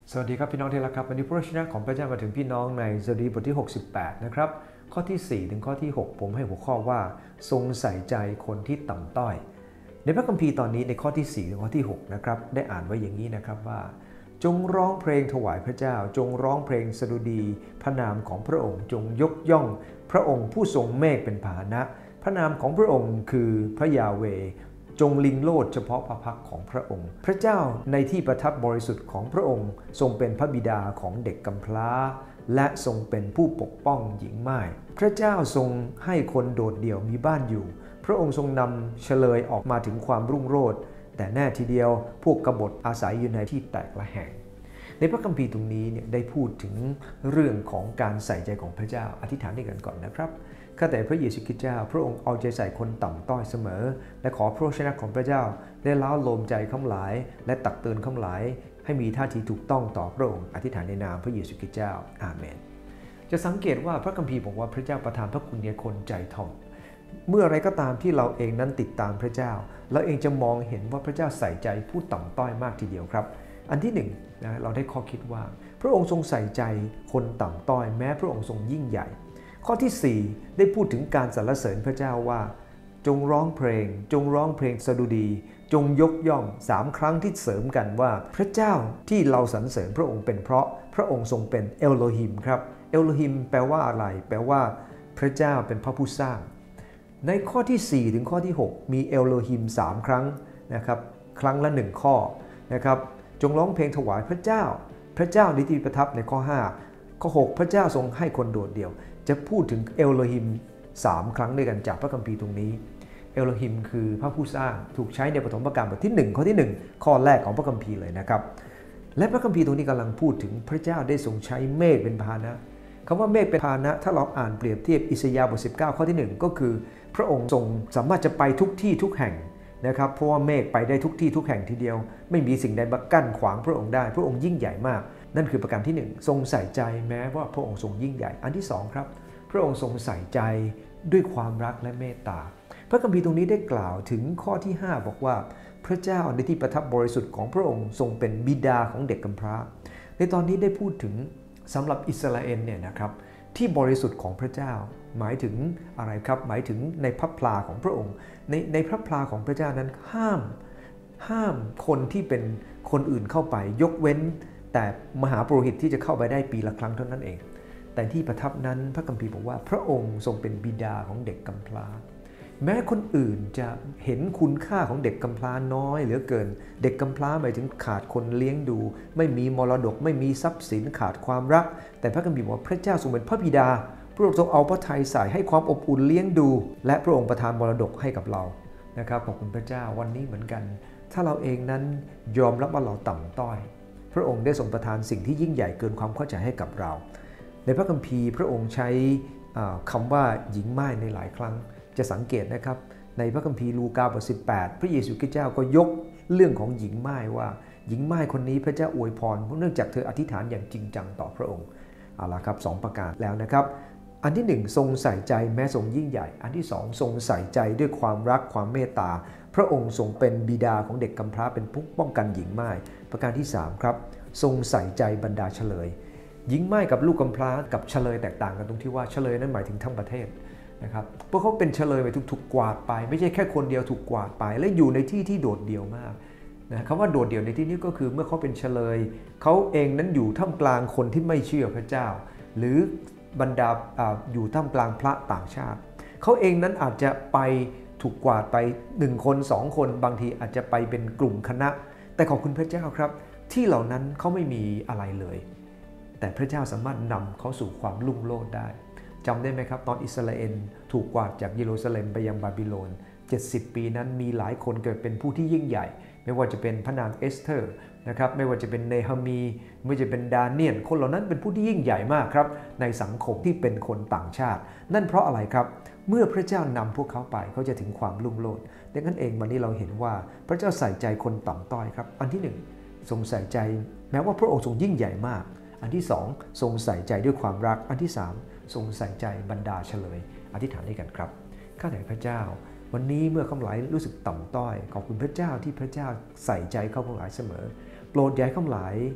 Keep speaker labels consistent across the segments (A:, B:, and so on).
A: สวัสดีครับพี่น้องที่รักครับวันนี้พระวจนะของพระเจ้ามาถึงพี่น้องในสดุดีบทที่68นะครับข้อที่4ถึงข้อที่6ผมให้หัวข้อว่าทรงใส่ใจคนที่ต่ำต้อยในพระคัมภีร์ตอนนี้ในข้อที่4ถึงข้อที่6นะครับได้อ่านไว้อย่างนี้นะครับว่าจงร้องเพลงถวายพระเจ้าจงร้องเพลงสดุดีพระนามของพระองค์จงยกย่องพระองค์ผู้ทรงเมฆเป็นพาหนะพระนามของพระองค์คือพระยาเวห์จงลิงโลดเฉพาะพระพักของพระองค์พระเจ้าในที่ประทับบริสุทธิ์ของพระองค์ทรงเป็นพระบิดาของเด็กกำพร้าและทรงเป็นผู้ปกป้องหญิงม่ายพระเจ้าทรงให้คนโดดเดี่ยวมีบ้านอยู่พระองค์ทรงนำเฉลยออกมาถึงความรุ่งโรจน์แต่แน่ทีเดียวพวกกบฏอาศัยอยู่ในที่แตกละแห่งในพระคัมภีร์ตรงนี้เนี่ยได้พูดถึงเรื่องของการใส่ใจของพระเจ้าอธิษฐานด้วยกันก่อนนะครับข้าแต่พระเยซูคริสต์เจ้าพระองค์เอาใจใส่คนต่ำต้อยเสมอและขอพระวจนะของพระเจ้าได้เล้าโลมใจข้าหลายและตักเตือนข้าหลายให้มีท่าทีถูกต้องต่อพระองค์อธิษฐานในนามพระเยซูคริสต์เจ้าอาเมนจะสังเกตว่าพระคัมภีร์บอกว่าพระเจ้าประทานพระคุณแก่คนใจถ่อมเมื่ออะไรก็ตามที่เราเองนั้นติดตามพระเจ้าเราเองจะมองเห็นว่าพระเจ้าใส่ใจผู้ต่ำต้อยมากทีเดียวครับอันที่หนึ่งนะเราได้ข้อคิดว่าพระองค์ทรงใส่ใจคนต่ำต้อยแม้พระองค์ทรงยิ่งใหญ่ข้อที่4ได้พูดถึงการสรรเสริญพระเจ้าว่าจงร้องเพลงจงร้องเพลงสดุดีจงยกย่อง3ครั้งที่เสริมกันว่าพระเจ้าที่เราสรรเสริญพระองค์เป็นเพราะพระองค์ทรงเป็นเอโลฮิมครับเอโลฮิมแปลว่าอะไรแปลว่าพระเจ้าเป็นพระผู้สร้างในข้อที่4ถึงข้อที่6มีเอโลฮิม3ครั้งนะครับครั้งละ1ข้อนะครับจงร้องเพลงถวายพระเจ้าพระเจ้าในที่ประทับในข้อ5ข้อ6พระเจ้าทรงให้คนโดดเดี่ยวจะพูดถึงเอโลฮิม3ครั้งด้วยกันจากพระคัมภีร์ตรงนี้เอโลฮิมคือพระผู้สร้างถูกใช้ในปฐมกาลบทที่1ข้อที่1ข้อแรกของพระคัมภีร์เลยนะครับและพระคัมภีร์ตรงนี้กำลังพูดถึงพระเจ้าได้ทรงใช้เมฆเป็นพาหนะคำว่าเมฆเป็นพาหนะถ้าเราอ่านเปรียบเทียบอิสยาห์บท19ข้อที่1ก็คือพระองค์ทรงสามารถจะไปทุกที่ทุกแห่งนะครับเพราะว่าเมฆไปได้ทุกที่ทุกแห่งทีเดียวไม่มีสิ่งใดมากั้นขวางพระองค์ได้พระองค์ยิ่งใหญ่มากนั่นคือประการที่1ทรงใส่ใจแม้ว่าพระองค์ทรงยิ่งใหญ่อันที่2ครับพระองค์ทรงใส่ใจด้วยความรักและเมตตาพระคัมภีร์ตรงนี้ได้กล่าวถึงข้อที่5บอกว่าพระเจ้าในที่ประทับบริสุทธิ์ของพระองค์ทรงเป็นบิดาของเด็กกำพร้าในตอนนี้ได้พูดถึงสำหรับอิสราเอลเนี่ยนะครับที่บริสุทธิ์ของพระเจ้าหมายถึงอะไรครับหมายถึงในพระพลาของพระองค์ในพระพลาของพระเจ้านั้นห้ามคนที่เป็นคนอื่นเข้าไปยกเว้นแต่มหาปุโรหิตที่จะเข้าไปได้ปีละครั้งเท่านั้นเองแต่ที่ประทับนั้นพระคัมภีร์บอกว่าพระองค์ทรงเป็นบิดาของเด็กกำพร้าแม้คนอื่นจะเห็นคุณค่าของเด็กกำพร้าน้อยเหลือเกินเด็กกำพร้าหมายถึงขาดคนเลี้ยงดูไม่มีมรดกไม่มีทรัพย์สินขาดความรักแต่พระคัมภีร์บอกว่าพระเจ้าทรงเป็นพระบิดาพระองค์ทรงเอาพระทัยใส่ให้ความอบอุ่นเลี้ยงดูและพระองค์ประทานมรดกให้กับเรานะครับขอบคุณพระเจ้าวันนี้เหมือนกันถ้าเราเองนั้นยอมรับว่าเราต่ำต้อยพระองค์ได้ทรงประทานสิ่งที่ยิ่งใหญ่เกินความเข้าใจให้กับเราในพระคัมภีร์พระองค์ใช้คำว่าหญิงม่ายในหลายครั้งจะสังเกตนะครับในพระคัมภีร์ลูกาบท18พระเยซูคริสต์เจ้าก็ยกเรื่องของหญิงม่ายว่าหญิงม่ายคนนี้พระเจ้าอวยพรเนื่องจากเธออธิษฐานอย่างจริงจังต่อพระองค์เอาล่ะครับ2ประการแล้วนะครับอันที่1ทรงใส่ใจแม้ทรงยิ่งใหญ่อันที่2ทรงใส่ใจด้วยความรักความเมตตาพระองค์ทรงเป็นบิดาของเด็กกำพร้าเป็นผู้ป้องกันหญิงม่ายประการที่3ครับทรงใส่ใจบรรดาเฉลยหญิงม่ายกับลูกกำพร้ากับเฉลยแตกต่างกันตรงที่ว่าเฉลยนั้นหมายถึงทั้งประเทศนะครับเพราะเขาเป็นเฉลยไปถูกกวาดไปไม่ใช่แค่คนเดียวถูกกวาดไปและอยู่ในที่ที่โดดเดี่ยวมากนะคำว่าโดดเดี่ยวในที่นี้ก็คือเมื่อเขาเป็นเฉลยเขาเองนั้นอยู่ท่ามกลางคนที่ไม่เชื่อพระเจ้าหรือบรรดาอยู่ท่ามกลางพระต่างชาติเขาเองนั้นอาจจะไปถูกกวาดไป1คน2คนบางทีอาจจะไปเป็นกลุ่มคณะแต่ขอบคุณพระเจ้าครับที่เหล่านั้นเขาไม่มีอะไรเลยแต่พระเจ้าสามารถนำเขาสู่ความรุ่งโรจน์ได้จำได้ไหมครับตอนอิสราเอลถูกกวาดจากเยรูซาเล็มไปยังบาบิโลน70ปีนั้นมีหลายคนเกิดเป็นผู้ที่ยิ่งใหญ่ไม่ว่าจะเป็นพระนางเอสเธอร์นะครับไม่ว่าจะเป็นเนหะมีไม่ว่าจะเป็นดาเนียลคนเหล่านั้นเป็นผู้ที่ยิ่งใหญ่มากครับในสังคมที่เป็นคนต่างชาตินั่นเพราะอะไรครับเมื่อพระเจ้านำพวกเขาไปเขาจะถึงความรุ่งโรจน์ดังนั้นเองวันนี้เราเห็นว่าพระเจ้าใส่ใจคนต่ำต้อยครับอันที่1ทรงใส่ใจแม้ว่าพระองค์ทรงยิ่งใหญ่มากอันที่2ทรงใส่ใจด้วยความรักอันที่3ทรงใส่ใจบรรดาเฉลยอธิษฐานด้วยกันครับข้าแต่พระเจ้าวันนี้เมื่อข้าพเจ้ารู้สึกต่ำต้อยขอบคุณพระเจ้าที่พระเจ้าใส่ใจข้าพเจ้าเสมอโปรดย้ายข้าพเจ้า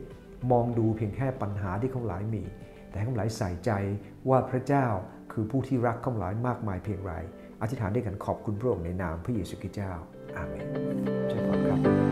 A: มองดูเพียงแค่ปัญหาที่เขาหลายมีแต่ให้เขาหลายใส่ใจว่าพระเจ้าคือผู้ที่รักเขาหลายมากมายเพียงไรอธิษฐานด้วยกันขอบคุณพระองค์ในนามพระเยซูคริสต์เจ้าอาเมนเชิญพรครับ